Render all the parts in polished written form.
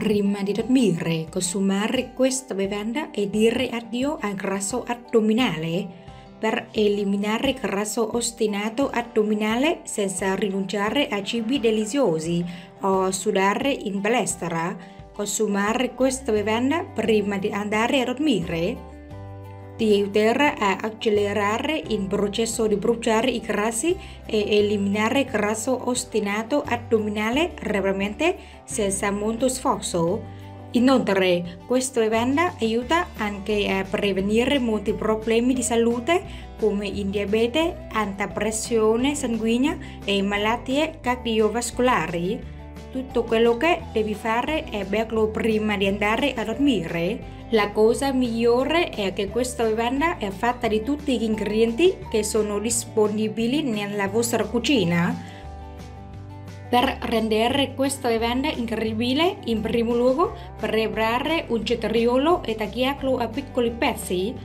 Prima di dormire, consumare questa bevanda e dire addio al grasso addominale per eliminare il grasso ostinato addominale senza rinunciare a cibi deliziosi o sudare in palestra. Consumare questa bevanda prima di andare a dormire ti aiuterà a accelerare il processo di bruciare i grassi e eliminare il grasso ostinato addominale rapidamente senza molto sforzo. Inoltre, questa bevanda aiuta anche a prevenire molti problemi di salute come il diabete, alta pressione sanguigna e malattie cardiovascolari. Tutto quello che devi fare è berlo prima di andare a dormire. La cosa migliore è che questa bevanda è fatta di tutti gli ingredienti che sono disponibili nella vostra cucina. Per rendere questa bevanda incredibile, in primo luogo preparare un cetriolo e tagliarlo a piccoli pezzi.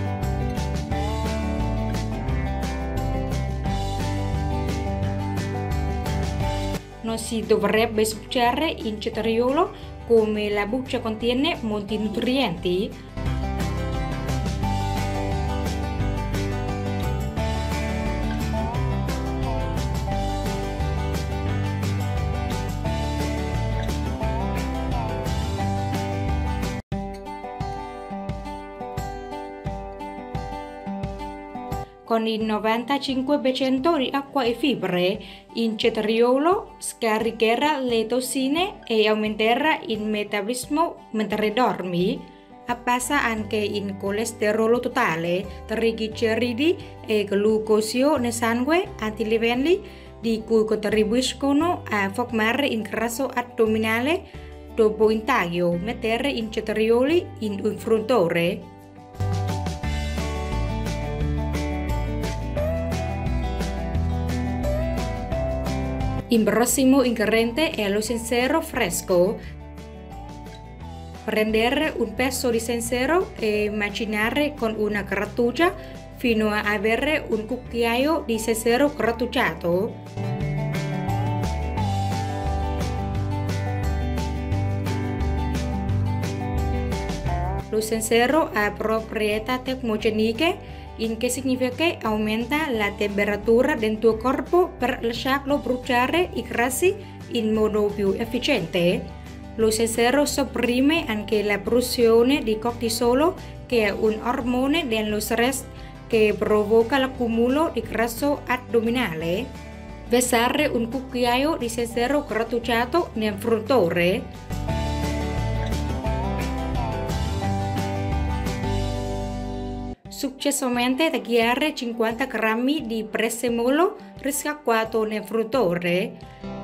Non si dovrebbe sbucciare il cetriolo, come la buccia contiene molti nutrienti. Con il 95% di acqua e fibre, il cetriolo scaricherà le tossine e aumenterà il metabolismo mentre dormi. Abbassa anche il colesterolo totale, trigliceridi e glucosio nel sangue, alti livelli di cui contribuiscono a formare il grasso addominale. Dopo il taglio, mettere i cetrioli in un fruntore. Il prossimo ingrediente è lo zenzero fresco. Prendere un pezzo di zenzero e macinare con una grattugia fino a avere un cucchiaio di zenzero grattugiato. Lo zenzero ha proprietà termogeniche, in che significa che aumenta la temperatura del tuo corpo per lasciarlo bruciare i grassi in modo più efficiente. Lo zenzero sopprime anche la produzione di cortisolo, che è un ormone dello stress che provoca l'accumulo di grasso addominale. Versare un cucchiaio di zenzero grattugiato nel fruntore. Successivamente tagliare 50 grammi di prezzemolo riscaldato nel fruntore.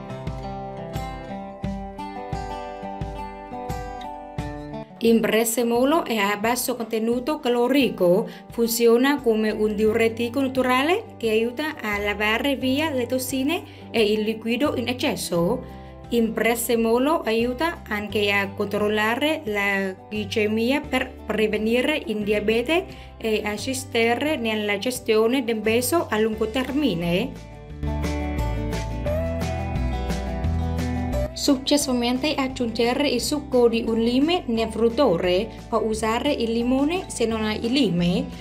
Il prezzemolo è a basso contenuto calorico, funziona come un diuretico naturale che aiuta a lavare via le tossine e il liquido in eccesso. Il prezzemolo aiuta anche a controllare la glicemia per prevenire il diabete e assistere nella gestione del peso a lungo termine. Successivamente aggiungere il succo di un lime nel fruttore o usare il limone se non hai il lime.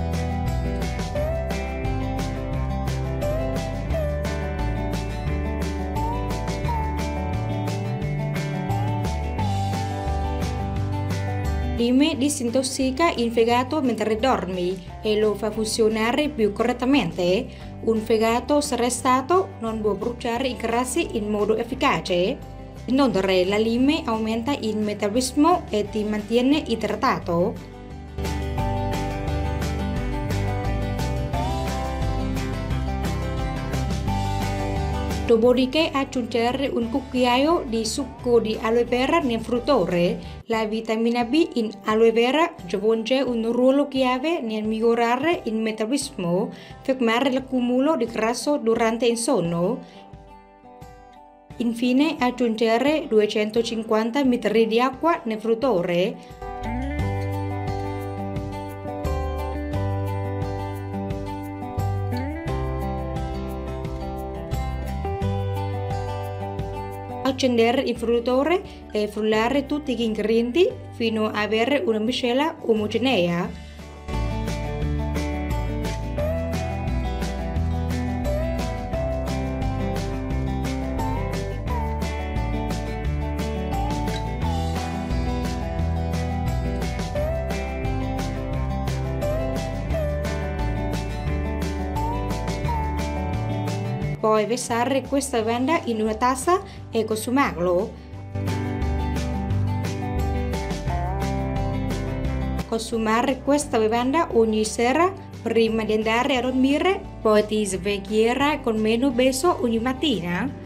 Il lime disintossica il fegato mentre dormi e lo fa funzionare più correttamente. Un fegato stressato non può bruciare i grassi in modo efficace. Inoltre, la lime aumenta il metabolismo e ti mantiene idratato. Dopodiché aggiungere un cucchiaio di succo di aloe vera nel fruttore. La vitamina B in aloe vera svolge un ruolo chiave nel migliorare il metabolismo, fermare l'accumulo di grasso durante il sonno. Infine aggiungere 250 ml di acqua nel fruttore. accendere il frullatore e frullare tutti gli ingredienti fino a avere una miscela omogenea. Poi versare questa bevanda in una tazza e consumarlo. Consumare questa bevanda ogni sera prima di andare a dormire, poi ti sveglierai con meno peso ogni mattina.